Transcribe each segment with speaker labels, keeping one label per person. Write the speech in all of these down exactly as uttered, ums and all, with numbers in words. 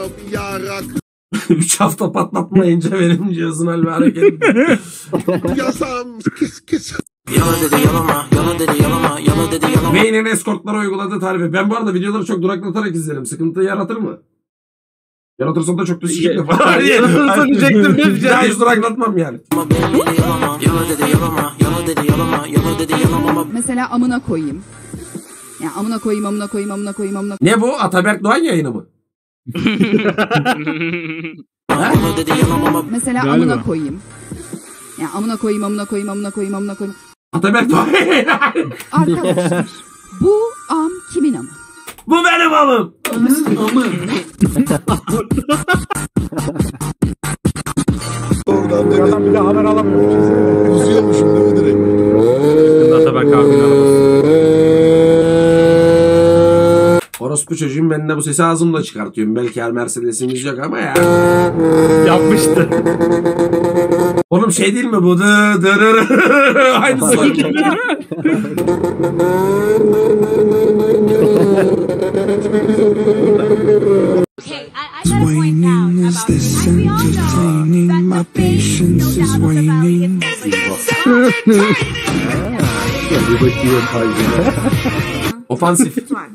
Speaker 1: yarak.
Speaker 2: Üç hafta patlatmayınca benim cihazın hal ve hareket.
Speaker 1: Yasam kıs kıs.
Speaker 3: Yalan dedi yalama, yalan dedi yalama, yalan dedi yalama.
Speaker 2: Vayne'in eskortlara uyguladığı tarifi. Ben bu arada videoları çok duraklatarak izlerim. Sıkıntı yaratır mı? Yaratırsa da çok da sikip yapar.
Speaker 4: Yaratırsa diyecektim ne diyeceğim.
Speaker 2: Daha hiç duraklatmam yani.
Speaker 3: Yalan dedi yalama, yalan dedi yalama, yalan dedi yalama.
Speaker 5: Mesela amına koyayım. Ya amına koyayım, amına koyayım, amına koyayım, amına
Speaker 2: Ne bu? Ataberk Doğan yayını mı?
Speaker 5: Mesela
Speaker 4: Galiba.
Speaker 5: amına koyayım. Ya amına koyayım, amına koyayım, amına koyayım, amına koyayım.
Speaker 2: Ataberk Doğan yayını.
Speaker 5: Arkadaşlar bu am kimin amı?
Speaker 2: Bu benim amım.
Speaker 1: Oradan dedi.
Speaker 4: Adam bir daha haber alamıyor.
Speaker 1: Uzuyormuşum değil mi direkt?
Speaker 4: Ataberk abinin arabası.
Speaker 2: Orospu çocuğum, ben de bu sesi ağzımda çıkartıyorum. Belki her Mercedes'imiz yok ama ya.
Speaker 4: Yapmıştı.
Speaker 2: Oğlum şey değil mi bu? Dı dı dı dı. Aynısı.
Speaker 6: Okay, I, I got a point now about this. We all know that my patience is waning.
Speaker 2: Ofansif.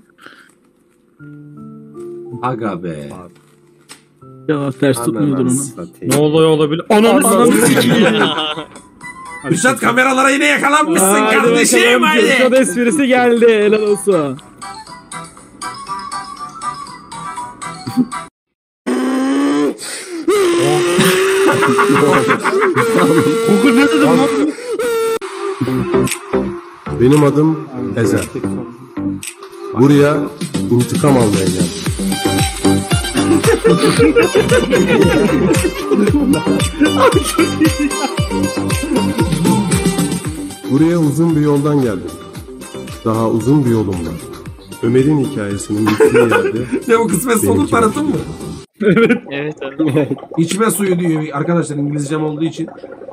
Speaker 2: Aga be.
Speaker 4: Ya ters tutmuyordur onu.
Speaker 2: Satayım.
Speaker 4: Ne oluyor olabilir? Ananı ananı sikeyim.
Speaker 2: Üstad kameralara yine yakalanmışsın kardeşim. Hadi.
Speaker 4: Kod esprisi geldi. Helal olsun. Koku ne dedim lan?
Speaker 7: Benim adım Ezel. Buraya intikam almaya geldim. Buraya uzun bir yoldan geldim. Daha uzun bir yolum var. Ömer'in hikayesinin bittiği yerde...
Speaker 2: Ne bu, kısmet sonu tanıtım mı?
Speaker 4: Evet.
Speaker 8: Evet abi.
Speaker 2: İçme suyu diyor arkadaşlar, İngilizcem olduğu için.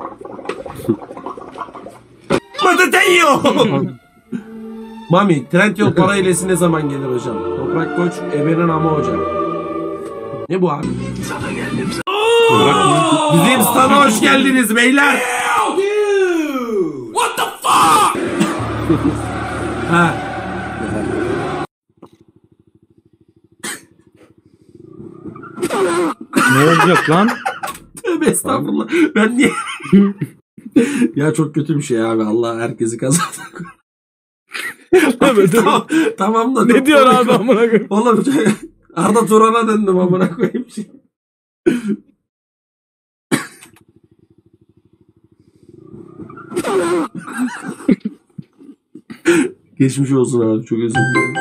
Speaker 2: Matatenyo! Mami, Trendyol para hilesi ne zaman gelir hocam? Toprak Koç, ebenin ama hocam. Ne bu abi? Sana geldim. Bizim stana hoş geldiniz beyler. What the fuck? Ha.
Speaker 4: Ne olacak lan?
Speaker 2: Tövbe estağfurullah. Ben niye? Ya çok kötü bir şey abi. Allah herkesi kazandı.
Speaker 4: Evet,
Speaker 2: tamam, tamam da.
Speaker 4: Ne diyor abi amına koyayım?
Speaker 2: Oğlum Arda Turan'a döndüm amına koyayım şey. Geçmiş olsun abi, çok özür dilerim.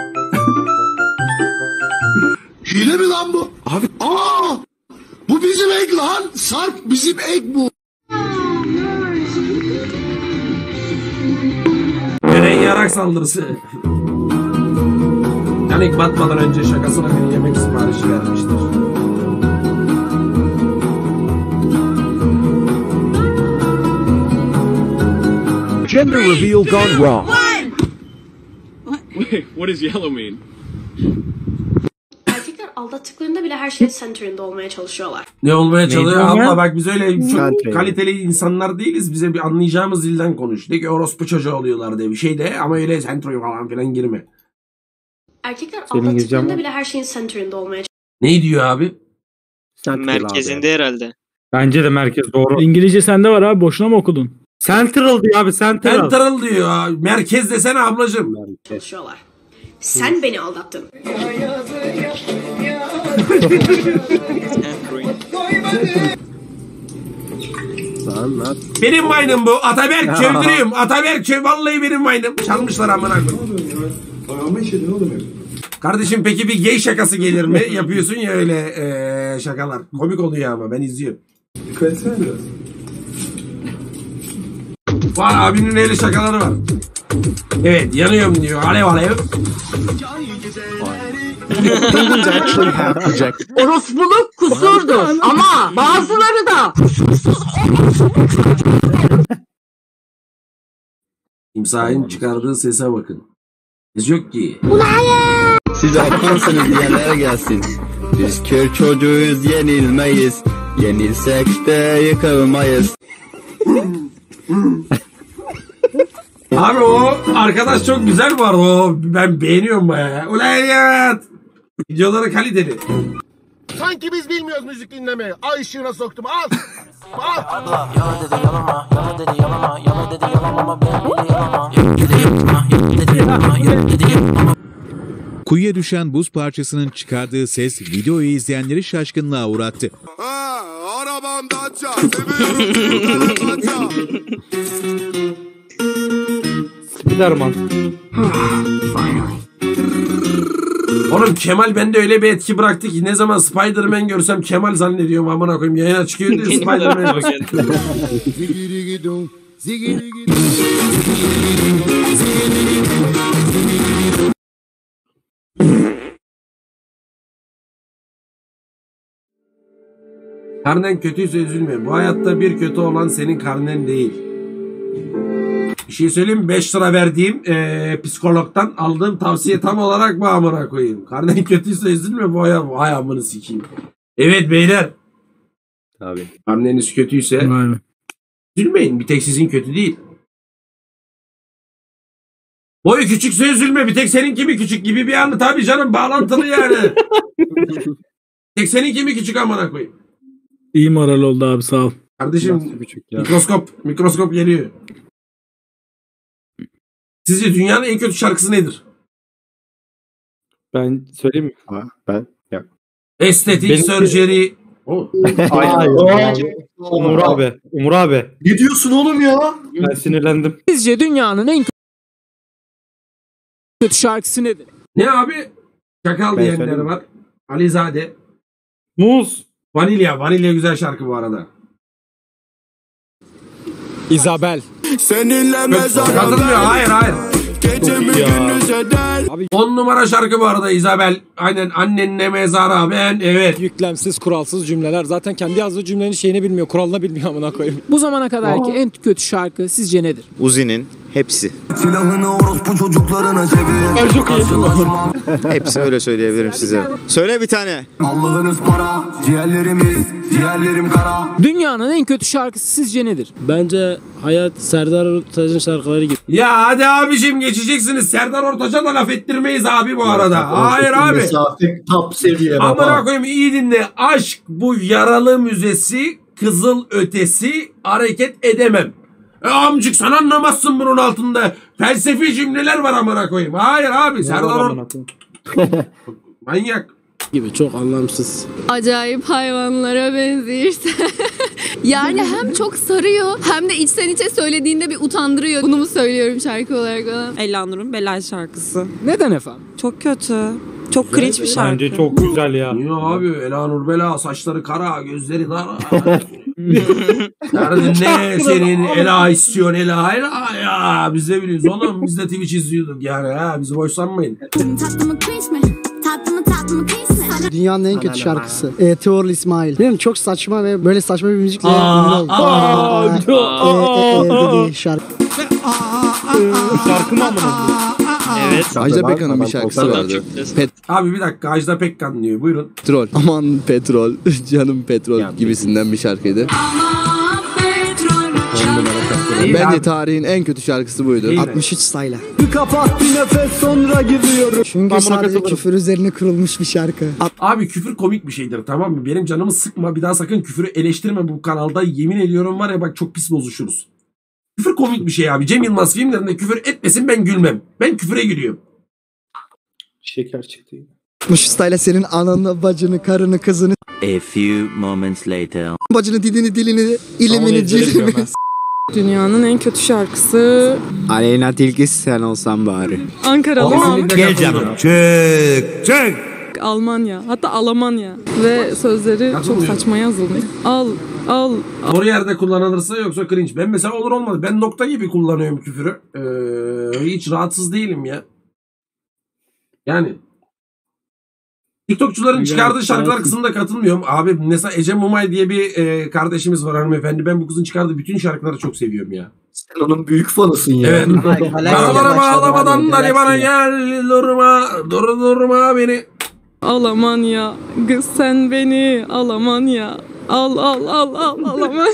Speaker 1: Hile mi lan bu? Abi. Aa! Bu bizim ek lan. Sarp bizim ek bu.
Speaker 2: Eren yarak saldırısı. Yanik batmadan önce şakasına bir yemek siparişi vermiştir.
Speaker 9: Gender reveal gone wrong.
Speaker 10: Wait, what does yellow mean?
Speaker 6: Erkekler aldattıklarında bile her şeyin center'ında olmaya çalışıyorlar.
Speaker 2: Ne olmaya çalışıyor?
Speaker 4: diyorsun
Speaker 2: Abla
Speaker 4: ya?
Speaker 2: bak biz öyle çok
Speaker 7: Centre.
Speaker 2: kaliteli insanlar değiliz. Bize bir anlayacağımız dilden konuş. De ki orospu çocuğu oluyorlar diye bir şey de, ama öyle centroyu falan filan girme.
Speaker 6: Erkekler
Speaker 4: Senin
Speaker 6: aldattıklarında
Speaker 4: gireceğim
Speaker 6: bile her şeyin center'ında olmaya
Speaker 2: Ne diyor abi?
Speaker 8: Merkezinde herhalde.
Speaker 4: Bence de merkez doğru. İngilizce sende var abi. Boşuna mı okudun? Central diyor abi. Central.
Speaker 2: Central diyor abi. Merkez desene ablacığım.
Speaker 6: çalışıyorlar. Sen beni aldattın.
Speaker 7: Anlat.
Speaker 2: Benim mayınım bu. Ataberk çeviriyorum. Ataberk çev vallahi benim mayınım. Çalmışlar amına koyayım. Kardeşim peki bir gay şakası gelir mi? Yapıyorsun ya öyle ee, şakalar. Komik oluyor ama ben izliyorum. Var abinin öyle şakaları var. Evet yanıyorum diyor. Alev alev.
Speaker 11: Orospuluk kusurdur ama bazıları da kusursuz
Speaker 2: İmsahın çıkardığı sese bakın. Ses yok ki.
Speaker 9: Siz aklansınız diyenlere gelsin.
Speaker 10: Biz kör çocuğuyuz, yenilmeyiz. Yenilsek de yıkılmayız.
Speaker 2: Abi o arkadaş çok güzel bu arada. O, ben beğeniyorum bayağı. Ulan evet. Videoları kaliteli.
Speaker 1: Sanki biz bilmiyoruz müzik dinlemeyi. Ay ışığına soktum. Al. Al.
Speaker 3: Yala dedi yalama, yala dedi yalama, yala dedi yalama ama ben bile yalama. Yala dedi yalama, yala dedi yalama, yala dedi yalama.
Speaker 12: Kuyuya düşen buz parçasının çıkardığı ses videoyu izleyenleri şaşkınlığa uğrattı.
Speaker 1: Ha, arabamda aça. Seviyorum. Aça.
Speaker 4: Spiderman.
Speaker 2: Oğlum Kemal bende öyle bir etki bıraktı ki ne zaman Spider-Man görsem Kemal zannediyorum amına koyayım. Yayına çıkıyor diye Spider-Man bakıyor. Karnen kötüyse üzülme. Bu hayatta bir kötü olan senin karnen değil. Bir şey söyleyeyim mi? beş lira verdiğim ee, psikologdan aldığım tavsiye tam olarak bu amına koyayım. Karnen kötüyse üzülme. Bu hayat bu ayağımını sikeyim. Evet beyler.
Speaker 10: Tabii.
Speaker 2: Karneniz kötüyse üzülmeyin. Bir tek sizin kötü değil. Boyu küçükse üzülme. Bir tek seninki mi küçük gibi bir anı. Tabii canım bağlantılı yani. Tek seninki mi küçük amına koyayım.
Speaker 4: İyi moral oldu abi, sağ ol.
Speaker 2: Kardeşim mikroskop mikroskop geliyor. Sizce dünyanın en kötü şarkısı nedir?
Speaker 13: Ben söyleyeyim mi?
Speaker 10: Ha, ben ya.
Speaker 2: Estetik
Speaker 13: Benim...
Speaker 2: surgery.
Speaker 13: Oh. Umur abi. Umur abi.
Speaker 1: Ne diyorsun oğlum ya?
Speaker 13: Ben sinirlendim.
Speaker 14: Sizce dünyanın en kötü şarkısı nedir?
Speaker 2: Ne abi? Çakal
Speaker 13: Ben
Speaker 2: diyenler
Speaker 13: söyleyeyim.
Speaker 2: var. Alizade.
Speaker 13: Muz.
Speaker 2: Vanilya. Vanilya güzel şarkı bu arada.
Speaker 14: Isabel.
Speaker 1: Seninle mezara
Speaker 2: Katılmıyor. Hayır hayır.
Speaker 1: gecemi gündüz eder.
Speaker 2: on numara şarkı bu arada Isabel. Aynen annenle mezara ben. Evet.
Speaker 14: Yüklemsiz, kuralsız cümleler. Zaten kendi yazdığı cümlenin şeyini bilmiyor, kuralını bilmiyor amına koyayım. Bu zamana kadarki en kötü şarkı sizce nedir?
Speaker 10: Uzi'nin hepsi.
Speaker 3: Silahını orospu çocuklarına çevir.
Speaker 10: Hepsi öyle söyleyebilirim size. Söyle bir tane.
Speaker 3: Allah'ınız para, ciğerlerimiz, ciğerlerim kara.
Speaker 14: Dünyanın en kötü şarkısı sizce nedir? Bence Hayat Serdar Ortaç'ın şarkıları gibi.
Speaker 2: Ya hadi abicim geçeceksiniz. Serdar Ortaç'a da laf ettirmeyiz abi bu arada. Hayır abi.
Speaker 1: Mesafe top seviye
Speaker 2: Amına
Speaker 1: baba.
Speaker 2: koyayım iyi dinle. Aşk bu yaralı müzesi, kızıl ötesi, hareket edemem. E amcık sen anlamazsın bunun altında. Felsefi cümleler var amına koyayım. Hayır abi Serdar Ortaç. Manyak.
Speaker 14: Gibi çok anlamsız.
Speaker 15: Acayip hayvanlara benziyorsa. Yani hem çok sarıyor hem de içten içe söylediğinde bir utandırıyor. Bunu mu söylüyorum şarkı olarak falan.
Speaker 16: Ela Nur'un Belal şarkısı.
Speaker 14: Neden efendim?
Speaker 16: Çok kötü. Çok cringe bir şarkı.
Speaker 13: Bence çok güzel ya.
Speaker 2: Niye abi? Ela Nur Bela, saçları kara, gözleri dara. Derdin ne senin? Ela istiyorsun Ela. Ela ya. Biz de biliyoruz oğlum. Biz de Twitch izliyorduk yani. Ha, bizi boş sanmayın.
Speaker 17: Dünyanın en kötü şarkısı. E, Teorlu İsmail. Bilmiyorum, çok saçma ve böyle saçma bir müzikle ünlü oldu. Dedi şarkı.
Speaker 13: Şarkı mı amına?
Speaker 10: Evet. Ajda Pekkan'ın bir şarkısı vardı.
Speaker 2: Abi bir dakika Ajda Pekkan diyor. Buyurun.
Speaker 10: Petrol. Aman petrol. Canım petrol gibisinden bir şarkıydı. Bence tarihin en kötü şarkısı buydu.
Speaker 17: altmış üç style. Bir kapat bir nefes sonra giriyorum. Çünkü sadece küfür üzerine kurulmuş bir şarkı.
Speaker 2: Abi küfür komik bir şeydir tamam mı? Benim canımı sıkma. Bir daha sakın küfürü eleştirme bu kanalda. Yemin ediyorum var ya bak çok pis bozuşuruz. Küfür komik bir şey abi. Cem Yılmaz filmlerinde küfür etmesin ben gülmem. Ben küfüre gülüyorum.
Speaker 13: Şeker çıktı.
Speaker 17: altmış üç style senin ananı, bacını, karını, kızını,
Speaker 18: A few moments later.
Speaker 17: bacını, didini, dilini, ilimini, cilini.
Speaker 16: Dünyanın en kötü şarkısı
Speaker 10: Aleyna Tilki sen olsan bari.
Speaker 16: Ankaralı.
Speaker 18: Gel canım. Çık çık.
Speaker 16: Almanya. Hatta Almanya. Ve sözleri çok saçma yazılmış. Al, al.
Speaker 2: Doğru yerde kullanılırsa yoksa cringe. Ben mesela olur olmadı. Ben nokta gibi kullanıyorum küfürü. Ee, hiç rahatsız değilim ya. Yani TikTokçuların çıkardığı şarkılar kısmında katılmıyorum. Abi mesela Ece Mumay diye bir e, kardeşimiz var hanımefendi. Ben bu kızın çıkardığı bütün şarkıları çok seviyorum ya.
Speaker 1: Sen onun büyük fanısın ya.
Speaker 2: Evet. Karalara bağlamadan da bana gel durma. Dur durma beni.
Speaker 16: Alaman ya. Kız sen beni alaman ya. Al al al al alaman.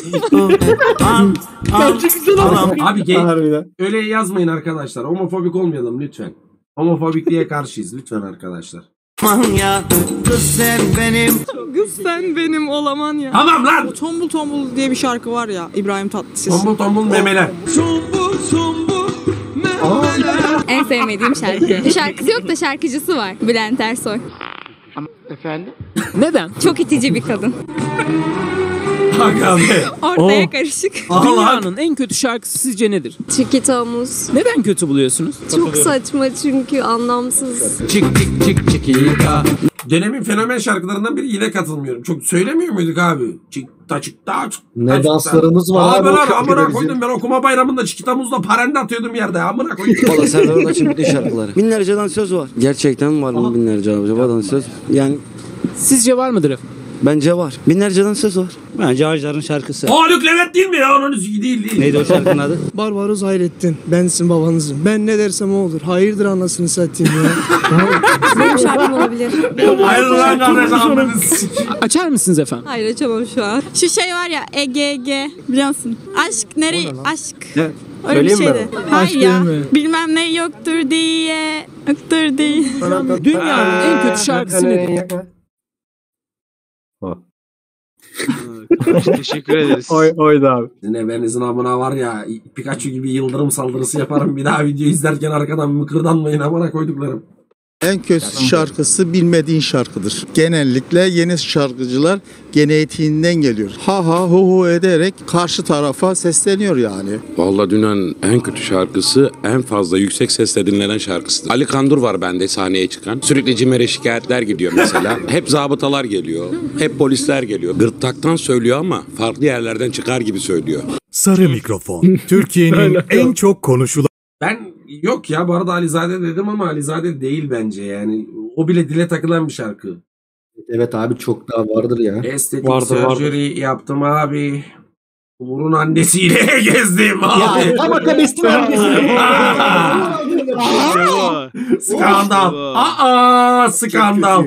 Speaker 2: Abi gay, öyle yazmayın arkadaşlar. Homofobik olmayalım lütfen. Homofobikliğe karşıyız lütfen arkadaşlar.
Speaker 18: Ya kız sen benim.
Speaker 16: Kız sen benim olaman ya.
Speaker 2: Tamam lan.
Speaker 19: Tombul Tombul diye bir şarkı var ya İbrahim Tatlıses.
Speaker 2: Tombul tombul memeler.
Speaker 19: Tombul tombul
Speaker 15: memeler. En sevmediğim şarkı. Şarkısı yok da şarkıcısı var. Bülent Ersoy.
Speaker 14: Efendim?
Speaker 4: Neden?
Speaker 15: Çok itici bir kadın.
Speaker 2: Aga be.
Speaker 15: Ortaya
Speaker 4: Oh.
Speaker 15: karışık.
Speaker 4: Dünyanın en kötü şarkısı sizce nedir?
Speaker 20: Çikitamuz.
Speaker 4: Neden kötü buluyorsunuz?
Speaker 20: Çok saçma çünkü anlamsız.
Speaker 2: Çık çık çık çikilika. Dönemin fenomen şarkılarından biri yine katılmıyorum. Çok söylemiyor muyduk abi? Çıkta çıkta çıkta.
Speaker 1: Ne danslarımız var
Speaker 2: abi.
Speaker 1: abi.
Speaker 2: Abi lan amına koydum ben okuma bayramında çikitamuzla parende atıyordum yerde amına koydum.
Speaker 21: Valla Serdar Ortaç'ın bütün şarkıları. Binlerce dansöz var. Gerçekten var mı binlerce acaba dansöz? Yani.
Speaker 4: Sizce var mıdır efendim?
Speaker 21: Bence var. Binlerce dansöz var. Bence Ağaçların şarkısı.
Speaker 2: Haluk Levent değil mi ya? Onun değil değil.
Speaker 21: Neydi o şarkının adı?
Speaker 17: Barbaros Hayrettin. Bensin babanızım. Ben ne dersem o olur. Hayırdır anasını satayım ya.
Speaker 20: Benim şarkım olabilir.
Speaker 2: Hayır lan kardeşim.
Speaker 4: Açar mısınız efendim?
Speaker 16: Hayır açamam şu an. Şu şey var ya E G G biliyor musun? Aşk nereye? Aşk.
Speaker 21: Evet.
Speaker 16: Öyle bir
Speaker 21: Söyleyeyim
Speaker 16: şeydi.
Speaker 21: mi?
Speaker 16: Hayır
Speaker 4: Aşk
Speaker 16: ya.
Speaker 4: değil mi?
Speaker 16: Bilmem ne yoktur diye. Yoktur diye.
Speaker 4: Dünyanın en kötü şarkısı nedir?
Speaker 8: Teşekkür ederiz.
Speaker 13: Oy, oydu abi.
Speaker 2: Ne benizin amına var ya Pikachu gibi yıldırım saldırısı yaparım bir daha video izlerken arkadan mıkırdanmayın amına koyduklarım.
Speaker 22: En kötü şarkısı bilmediğin şarkıdır. Genellikle yeni şarkıcılar genetiğinden geliyor. Ha ha hu hu ederek karşı tarafa sesleniyor yani.
Speaker 23: Vallahi dünyanın en kötü şarkısı en fazla yüksek sesle dinlenen şarkısıdır. Ali Kandur var bende sahneye çıkan. Sürekli CİMER'e şikayetler gidiyor mesela. Hep zabıtalar geliyor. Hep polisler geliyor. Gırtlaktan söylüyor ama farklı yerlerden çıkar gibi söylüyor.
Speaker 24: Sarı mikrofon. Türkiye'nin en çok konuşulan...
Speaker 2: Ben yok ya bu arada Alizade dedim ama Alizade değil bence yani. O bile dile takılan bir şarkı.
Speaker 1: Evet abi çok daha vardır ya.
Speaker 2: Estetik
Speaker 13: Vardır,
Speaker 2: surgery
Speaker 13: vardır.
Speaker 2: yaptım abi. Umur'un annesiyle gezdim abi.
Speaker 1: Ya ama kabestin annesi.
Speaker 2: Skandal. Aa skandal.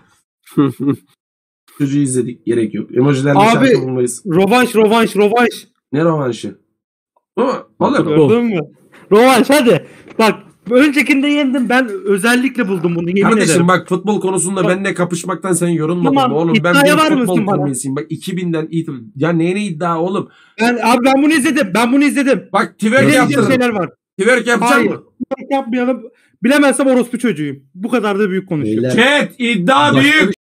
Speaker 2: Çocuğu izledik gerek yok. Emojilerle
Speaker 13: Abi,
Speaker 2: şarkı bulmayız.
Speaker 13: Rovanş rovanş rovanş.
Speaker 2: Ne rovanşı? Ama olur.
Speaker 13: Gördün mü? Rovanş hadi. Bak öncekinde yendim ben özellikle buldum bunu yemin
Speaker 2: Kardeşim
Speaker 13: ederim.
Speaker 2: bak futbol konusunda benimle kapışmaktan sen yorulmadın
Speaker 13: Tamam,
Speaker 2: mı oğlum? Ben
Speaker 13: iddiaya
Speaker 2: bir
Speaker 13: var
Speaker 2: futbol
Speaker 13: mısın bana?
Speaker 2: kurmesiyim. Bak iki binden itibaren. Ya neyine iddia oğlum?
Speaker 13: Ben, abi ben bunu izledim. Ben bunu izledim.
Speaker 2: Bak twerk
Speaker 13: Bilemeyeceğim
Speaker 2: yaptırırım.
Speaker 13: şeyler var.
Speaker 2: Twerk yapacak
Speaker 13: Hayır.
Speaker 2: mı?
Speaker 13: Twerk yapmayalım. Bilemezsem orospu çocuğuyum. Bu kadar da büyük konuşuyorum.
Speaker 2: Chat iddia
Speaker 1: Başka
Speaker 2: büyük.